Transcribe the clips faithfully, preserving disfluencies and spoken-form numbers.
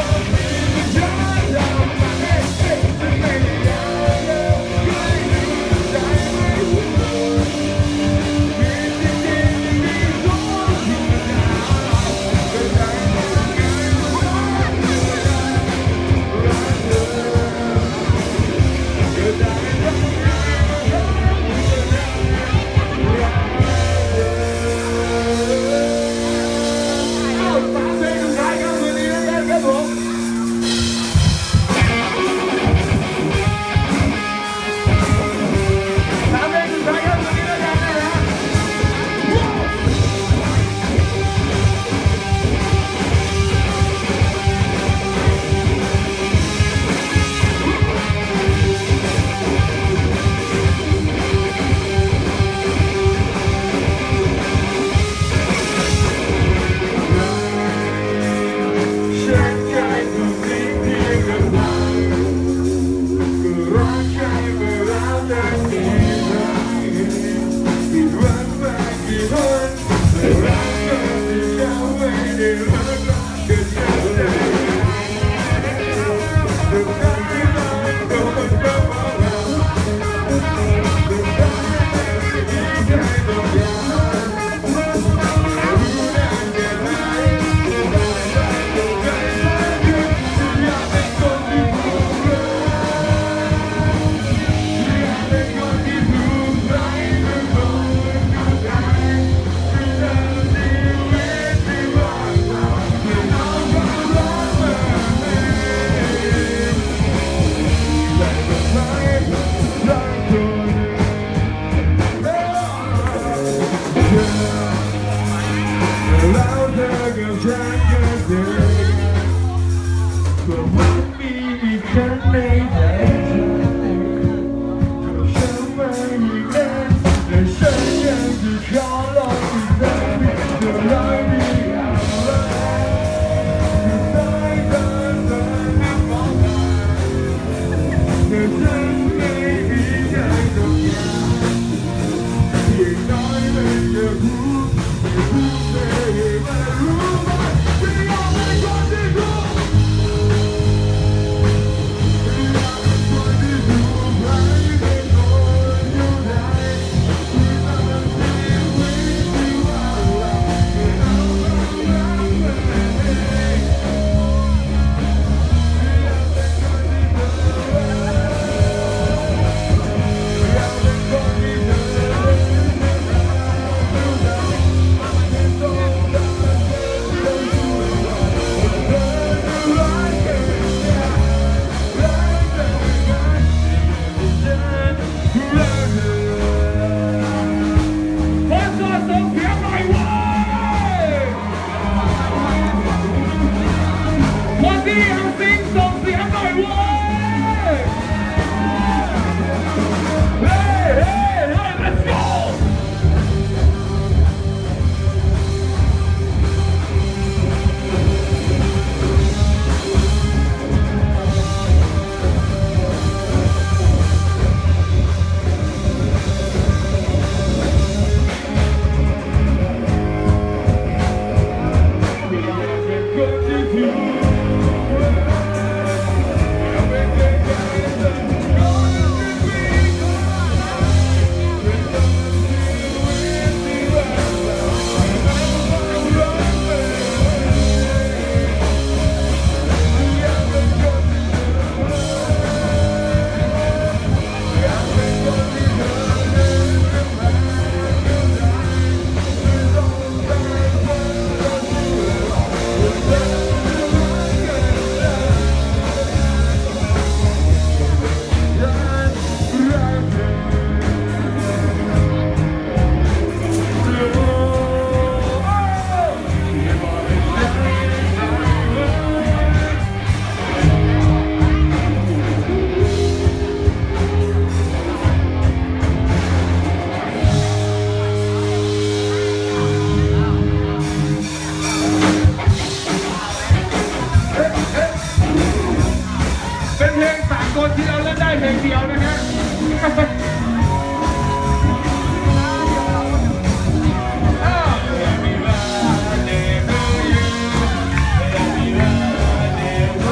Happy birthday to you. Happy birthday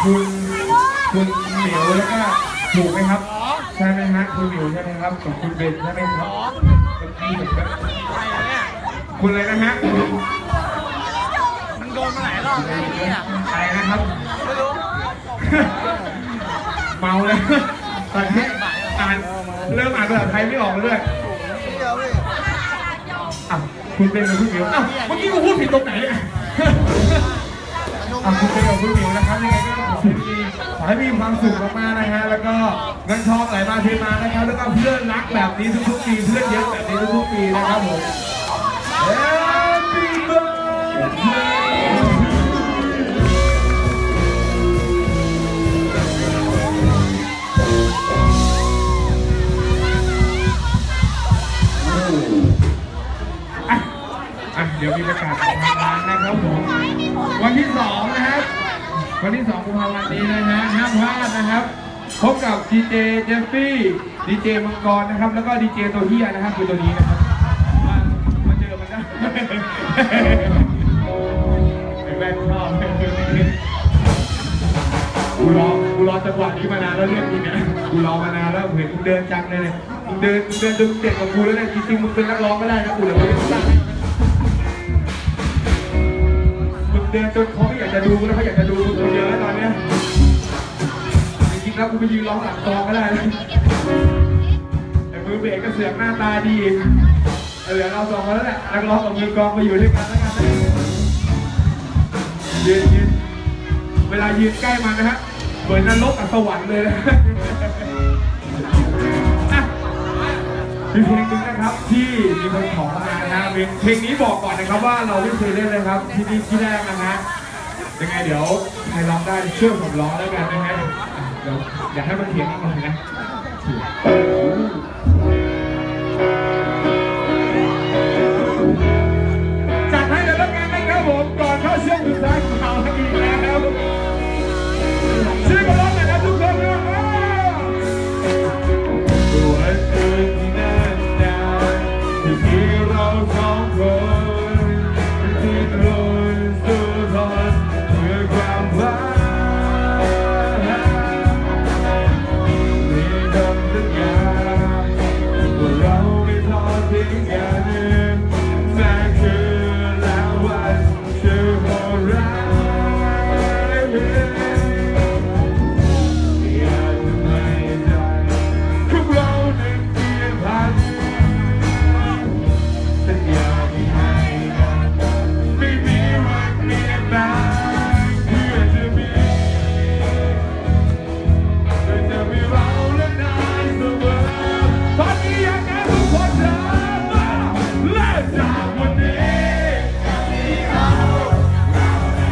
คุณคุณเหมียวแล้วก็ถูกไหมครับใช่ไหมฮะคุณเหมียวใช่ไหมครับกับคุณเบนใช่ไหมครับคุณอะไรนะฮะมันโดนมาหลายรอบแล้วเนี่ยใครนะครับไม่รู้เมาเลยตอนนี้อ่านเริ่มอ่านภาษาไทยไม่ออกเลยด้วยอ่ะคุณเป็นกับคุณเหมียวอ้าวเมื่อกี้กูพูดผิดตรงไหนเนี่ยอ่ะคุณเป็นกับคุณเหมียวนะครับยังไงก็ขอให้มีขอให้มีความสุขมากๆนะฮะแล้วก็เงินทองไหลมาเทมานะครับแล้วก็เพื่อนรักแบบนี้ทุกๆปีเพื่อนเยอะแบบนี้ทุกๆปีนะครับผม Happy birthdayเดี๋ยวมีประกาศทางการนะครับผมวันที่สองนะครับวันที่สองกุมภาพันธ์นี้นะฮะห้ามพลาดนะครับพบกับดีเจเจฟฟี่ดีเจมังกรนะครับแล้วก็ดีเจตัวเฮียนะครับคือตัวนี้นะครับมามาเจอมันได้ไอ้แม่ชอบกูรอกูรอจังหวะนี้มานานแล้วเรื่องนี้เนี่ยกูรอมานานแล้วเห็นมึงเดินจังเลยเนี่ยมึงเดินมึงเดินจนเด็กกับกูแล้วเนี่ยจริงๆมึงเป็นนักร้องก็ได้นะกูเลยไม่ได้ตั้งเดินจนเขาไม่อยากจะดูแล้วเขาอยากจะดูคนเยอะตอนนี้จริงๆแล้วกูไปยืนร้องหลังกองก็ได้แต่มือเบสก็เสือกหน้าตาดีเหลือเราสองคนแล้วแหละนักร้องกับมือกองมาอยู่ด้วยกันแล้วกันยืนยืนเวลายืนใกล้มันนะฮะเหมือนนรกกับสวรรค์เลยนะมีเพลงนึงนะครับที่มีคนขอมานะเพลงนี้บอกก่อนนะครับว่าเราไม่เคยเล่นเลยครับที่นี่ที่แรกนะฮะยังไงเดี๋ยวใครร้องได้ช่วยผมร้องแล้วกันนะฮะเดี๋ยวอยากให้มันเถียงกันหน่อยนะจัดให้เลยแล้วกันนะครับผมก่อนเข้าช่วงสุดท้ายของเราอีกแล้วช่วยกันร้องหน่อยนะทุกคนนะที่เราสองคนที่โดนสู้ทนเพื่อความรักมีคำสัญญาว่าเราไม่ทอดทิ้งกันแม้คืนและวันจะโหดร้ายอยากจะไม่ใจของเรานั้นเปลี่ยนผ่านสัญญาที่ให้กันไม่มีวันเปลี่ยนแปลงเพื่อจะมีเพื่อจะมีเราและนายเสมอตอนนี้อยากให้ทุกคนเดินมาและจากวันนี้ที่เราเราได้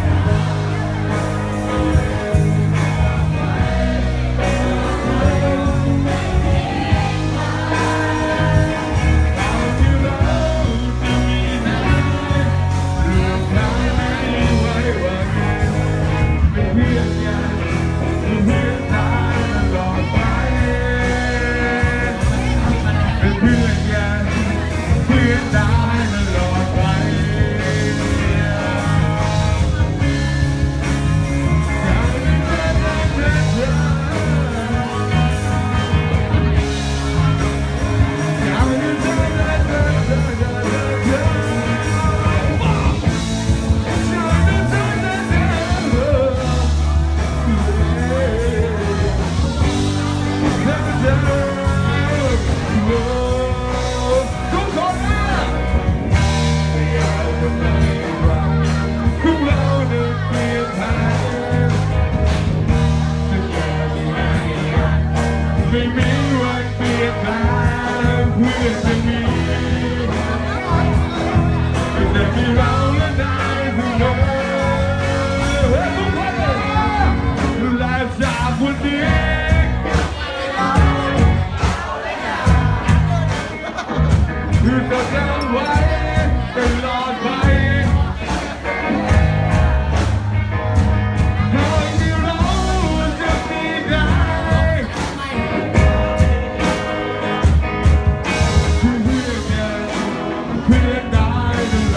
ไม่มีวันเปลี่ยนแปลงเพื่อจะมีจะมีเราและนายเสมอทุกคนและจากวันนี้คือจะจำไว้ตลอดไป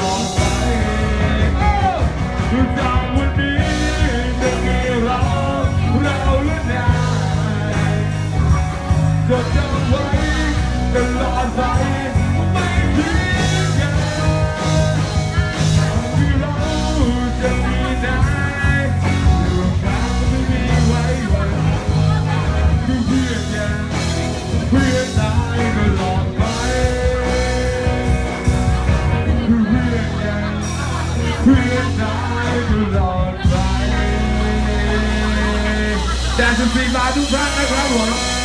จากวันนี้จะมีเราสิบสี่บาททุกท่านนะครับผม